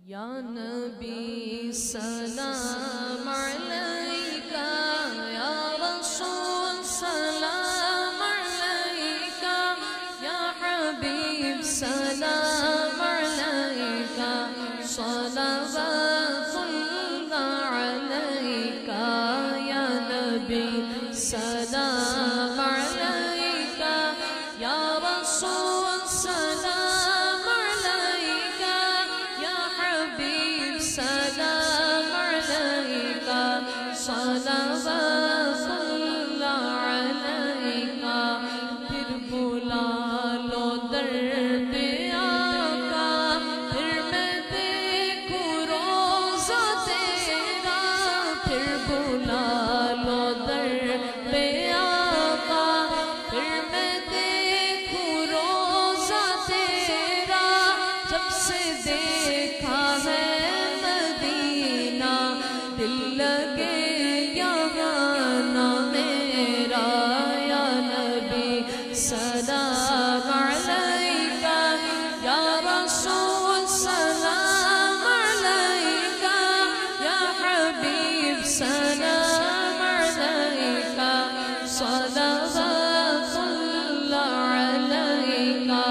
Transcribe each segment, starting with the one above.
یا نبی سلام علیکہ، یا رسول سلام علیکہ، یا حبیب سلام علیکہ، صلوات اللہ علیکہ، یا نبی سلام علیکہ، یا رسول سلام علیکہ، یا حبیب سلام علیکہ، صلوات اللہ علیکہ۔ پھر بلا لو در پہ آقا، پھر میں دیکھوں روضہ تیرا، پھر بلا لو در پہ آقا، پھر میں دیکھوں روضہ تیرا۔ جب سے دیکھا ہے مدینہ، دل لگے یہاں نہ میرا، یا نبی سلام علیکہ، یا رسول سلام علیکہ، یا حبیب سلام علیکہ، صلوات اللہ علیکہ۔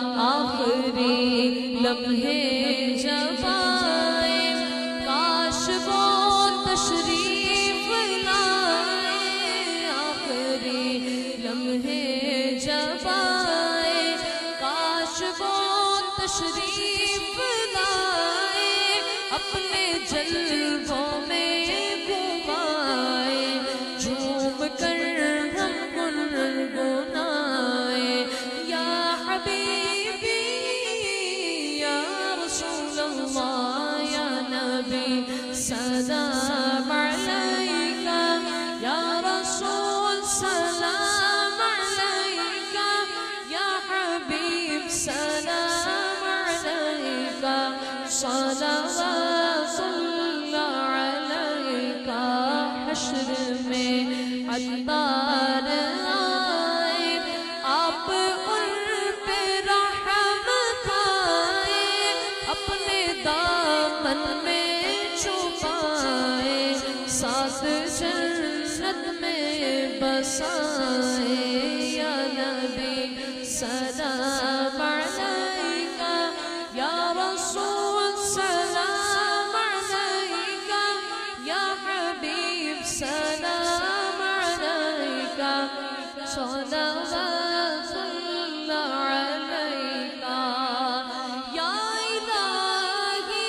آخری لمحے جب آئے، کاش وہ تشریف لائے، آخری لمحے جب آئے، کاش وہ تشریف لائے، اپنے جلووں میں گھمائے، جھوم کر ہم گنگنائے، یا حبیبی یا رسول اللہ، یا نبی سلام علیکہ، یا رسول سلام علیکہ، یا حبیب سلام علیکہ، صلوات اللہ علیکہ۔ حشر میں عطار آئے، آپ ان پہ رحم کھائے، اپنے دامن میں چھپائے، ساتھ جنت میں بسائے، یا نبی سلام علیکہ، یا رسول سلام علیکہ، یا حبیب سلام علیکہ، صلوات اللہ علیکہ۔ یا الہی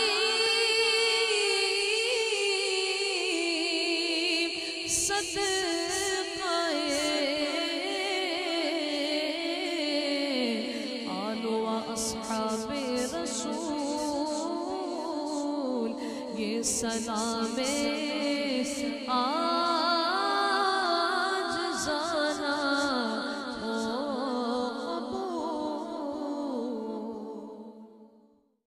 صدقہ آل و اصحاب رسول، یہ سلام